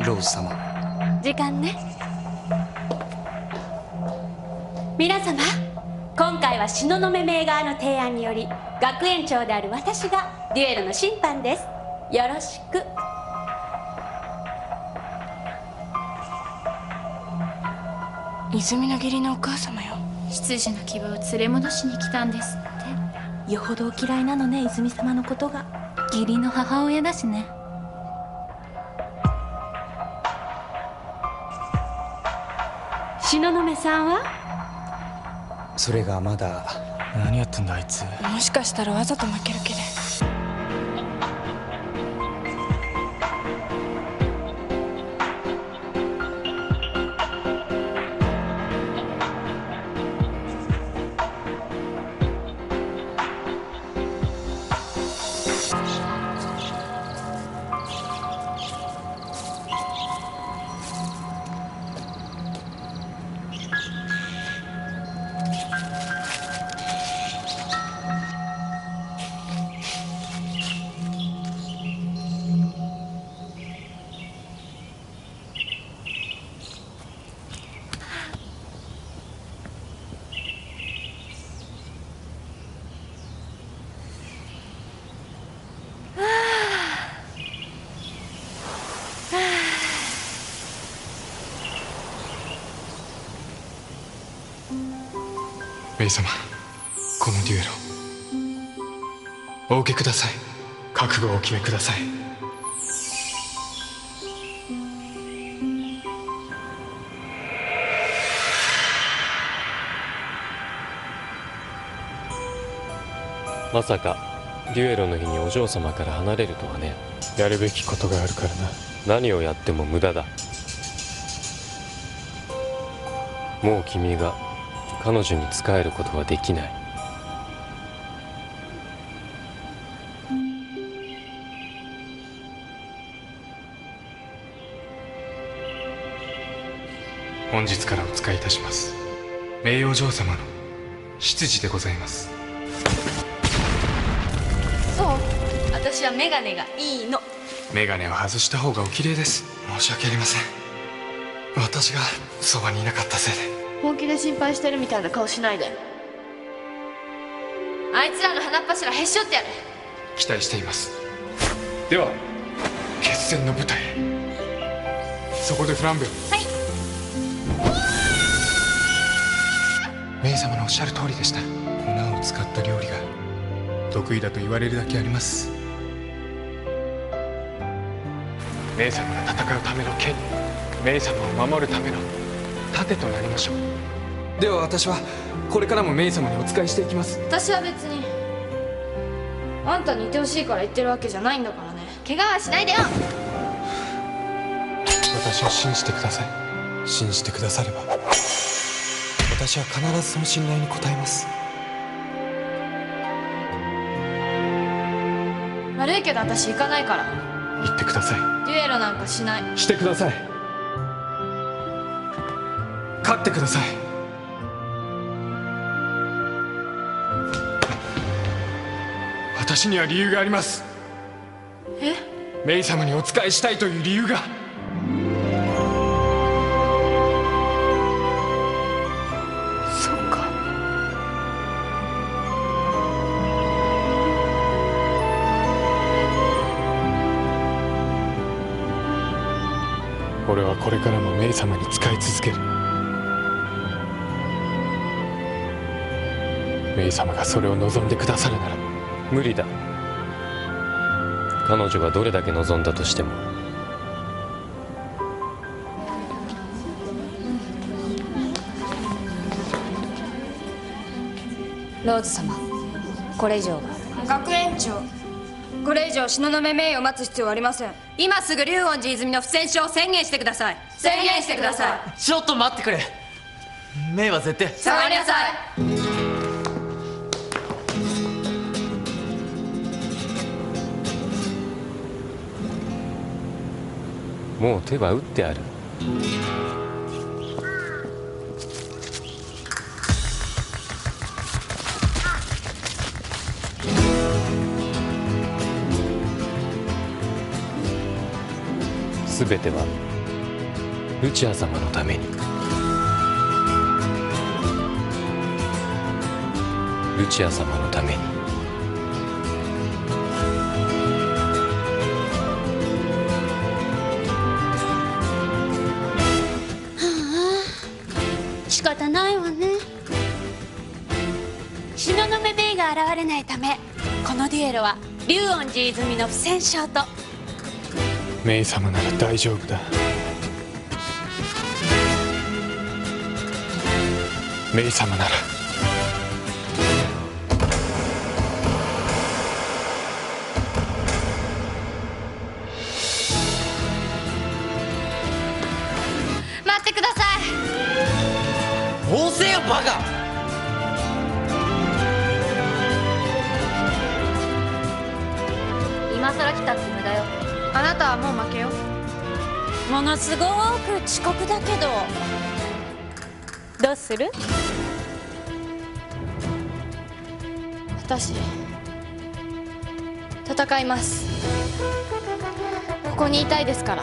ローズ様。 時間ね。皆様、今回は東雲名側の提案により学園長である私がデュエルの審判です。よろしく。 泉の義理のお母様よ。 執事の牙を連れ戻しに来たんですって。 よほどお嫌いなのね、泉様のことが。 義理の母親だしね。 東雲さんは？ それがまだ。何やってんだあいつ。 もしかしたらわざと負ける気で。 メイ様、このデュエルをお受けください。覚悟をお決めください。 まさかデュエルの日にお嬢様から離れるとはね。 やるべきことがあるからな。 何をやっても無駄だ。もう君が彼女に仕えることはできない。 本日からお仕えいたします名誉嬢様の執事でございます。 そう、私はメガネがいいの。 メガネを外した方がお綺麗です。申し訳ありません。私がそばにいなかったせいで。 本気で心配してるみたいな顔しないで。あいつらの鼻っ柱へし折ってやる。 期待しています。では決戦の舞台へ。そこでフランベを。 はい。 メイ様のおっしゃる通りでした。粉を使った料理が得意だと言われるだけあります。メイ様が戦うための剣、メイ様を守るための盾となりましょう。では私はこれからもメイ様にお仕えしていきます。 私は別にあんたにいてほしいから言ってるわけじゃないんだからね。怪我はしないでよ。 私を信じてください。信じてくだされば私は必ずその信頼に応えます。 悪いけど私行かないから。 言ってください。 デュエルなんかしない。 してください。勝ってください。私には理由があります。 え？ メイ様にお仕えしたいという理由が。 そっか。 俺はこれからもメイ様に仕え続ける。メイ様がそれを望んでくださるなら。 無理だ。彼女がどれだけ望んだとしても。 ローズ様、これ以上は。 学園長、これ以上東雲名誉を待つ必要はありません。 今すぐ龍雲寺泉の不戦勝を宣言してください。 宣言してください。 ちょっと待ってくれ。メイは絶対。 下がりなさい。 もう手は打ってある。全てはルチア様のために、ルチア様のために。 仕方ないわね。東雲メイが現れないため、このデュエロは龍恩寺泉の不戦勝と。 メイ様なら大丈夫だ。メイ様なら。 待ってください。 押せよバカ。 今さら来たって無駄よ。あなたはもう負けよ。 ものすごく遅刻だけど、どうする？ 私戦います。ここにいたいですから。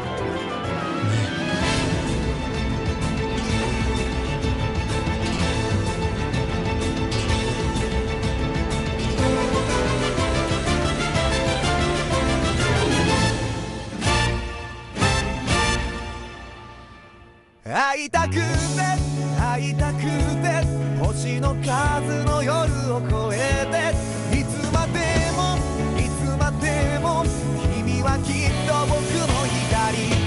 会いたくて会いたくて星の数の夜を越えて、いつまでもいつまでも君はきっと僕の光。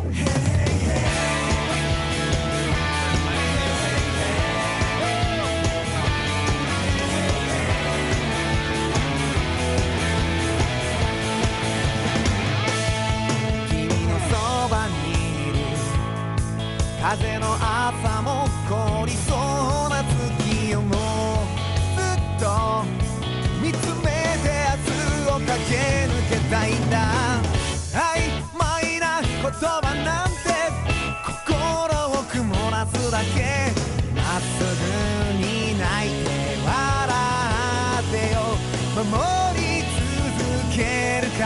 君のそばにいる風の朝も凍りそうな月よ、もうずっと見つめて明日を駆け抜けたいんだ。曖昧な言葉なんて心を曇らすだけ。まっすぐに泣いて笑ってよ、守り続けるから。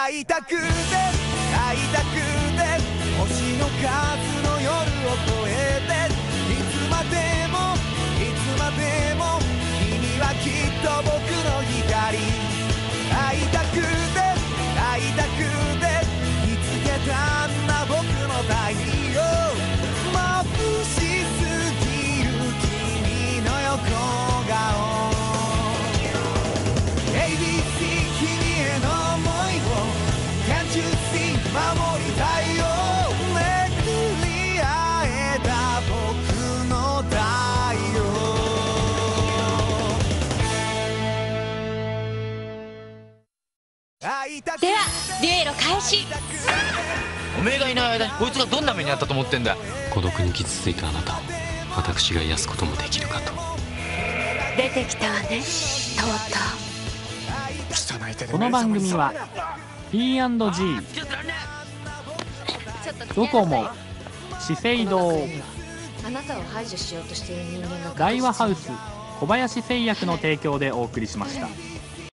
会いたくて会いたくて星の数の夜を越えて、いつまでもいつまでも君はきっと僕の光。会いたくて会いたくて見つけたんだ僕の太陽。眩しすぎる君の横顔。 ABC 君への想いを Can't you see 守りたいよ。巡り会えた僕の太陽。 ではデュエロ開始。 おめえがいない間にこいつがどんな目にあったと思ってんだ。 孤独に傷ついたあなたを私が癒すこともできるかと。 出てきたわね、とうとう。 この番組は P&G ドコモ、資生堂、 あなたを排除しようとしている人間が大和ハウス小林製薬の提供でお送りしました。